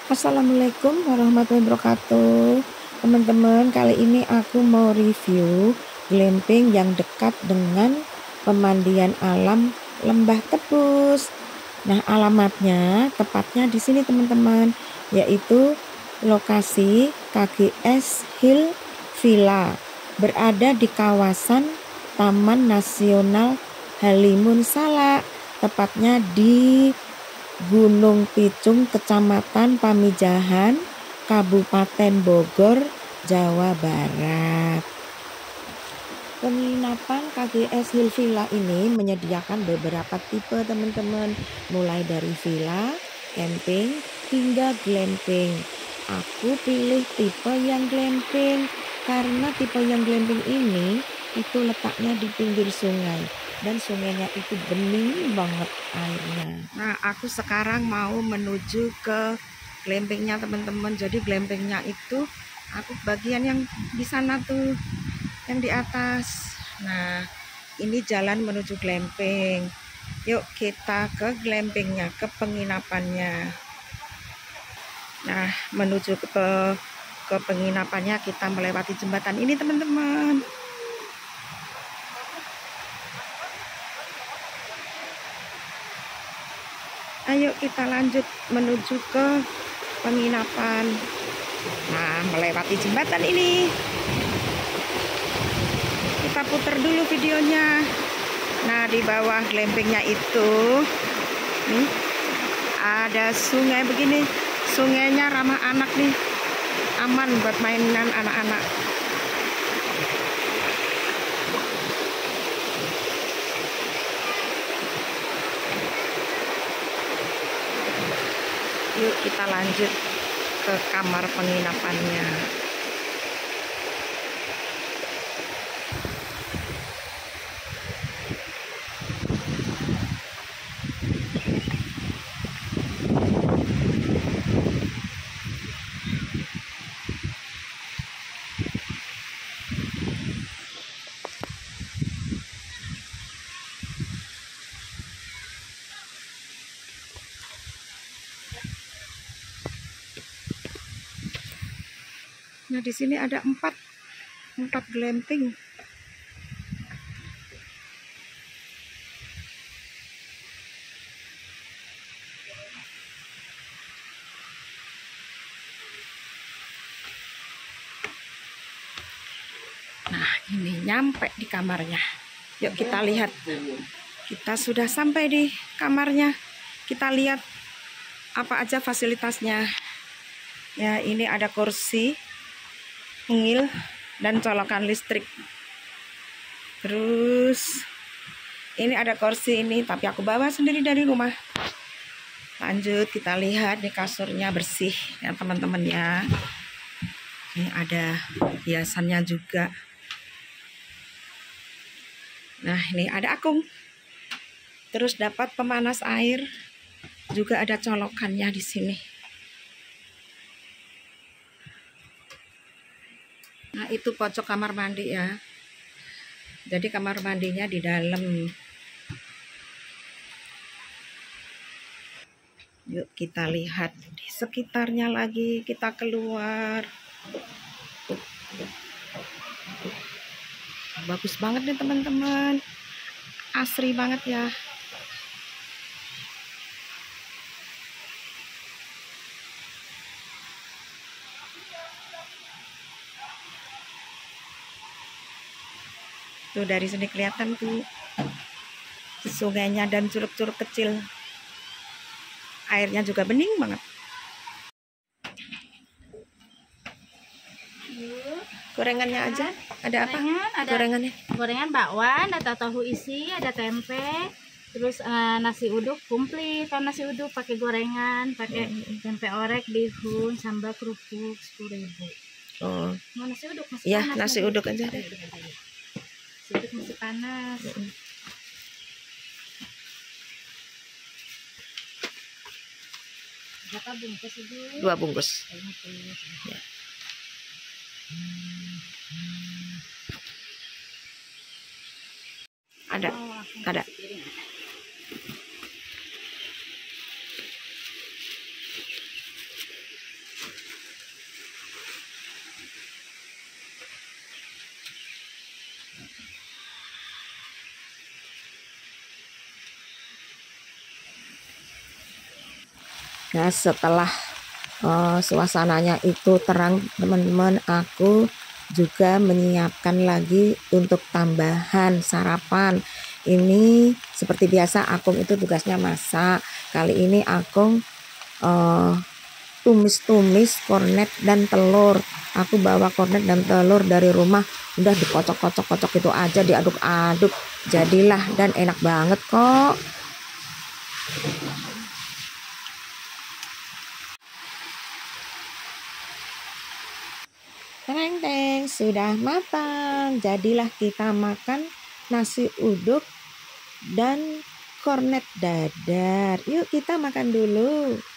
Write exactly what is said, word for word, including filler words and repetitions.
Assalamualaikum warahmatullahi wabarakatuh. Teman-teman, kali ini aku mau review glamping yang dekat dengan pemandian alam Lembah Tebus. Nah, alamatnya tepatnya di sini teman-teman, yaitu lokasi K G S Hill Villa, berada di kawasan Taman Nasional Halimun Salak, tepatnya di Gunung Picung, Kecamatan Pamijahan, Kabupaten Bogor, Jawa Barat. Penginapan K G S Hill Villa ini menyediakan beberapa tipe teman-teman, mulai dari villa, camping, hingga glamping. Aku pilih tipe yang glamping karena tipe yang glamping ini itu letaknya di pinggir sungai dan sungainya itu bening banget airnya. Nah, aku sekarang mau menuju ke glampingnya teman-teman. Jadi glampingnya itu aku bagian yang di sana tuh, yang di atas. Nah, ini jalan menuju glamping. Yuk kita ke glampingnya, ke penginapannya. Nah, menuju ke ke penginapannya kita melewati jembatan ini teman-teman. Ayo kita lanjut menuju ke penginapan. Nah, melewati jembatan ini. Kita putar dulu videonya. Nah, di bawah glampingnya itu nih, ada sungai begini. Sungainya ramah anak nih, aman buat mainan anak-anak. Yuk kita lanjut ke kamar penginapannya. Nah, di sini ada empat empat glamping. Nah, ini nyampe di kamarnya. Yuk kita lihat. Kita sudah sampai di kamarnya. Kita lihat apa aja fasilitasnya. Ya, ini ada kursi, mungil, dan colokan listrik. Terus ini ada kursi ini, tapi aku bawa sendiri dari rumah. Lanjut kita lihat, nih kasurnya bersih ya teman-teman ya. Ini ada hiasannya juga. Nah, ini ada akung. Terus dapat pemanas air, juga ada colokannya di sini. Nah, itu pojok kamar mandi ya. Jadi kamar mandinya di dalam. Yuk kita lihat di sekitarnya lagi, kita keluar. Bagus banget nih teman-teman. Asri banget ya. Tuh dari sini kelihatan tuh sungainya dan curug-curug kecil. Airnya juga bening banget. Gorengannya aja. Ada apa? Gorengan, ada gorengannya? Gorengan bakwan, ada tahu isi, ada tempe, terus uh, nasi uduk komplit. Kalau nasi uduk pakai gorengan, pakai hmm. tempe orek, bihun, sambal kerupuk sepuluh ribu. Oh. Mau nasi uduk masih ya, panas? nasi uduk aja deh. Nasi uduk masih panas. Hmm. Berapa bungkus Ibu? Dua bungkus. Ya. Ada, oh, ada. Nah, setelah uh, suasananya itu terang teman-teman, aku juga menyiapkan lagi untuk tambahan sarapan. Ini seperti biasa Akung itu tugasnya masak. Kali ini Akung uh, tumis-tumis kornet dan telur. Aku bawa kornet dan telur dari rumah, udah dikocok-kocok-kocok itu aja, diaduk-aduk, jadilah, dan enak banget kok. Teng-teng, sudah matang. Jadilah kita makan nasi uduk dan kornet dadar. Yuk kita makan dulu.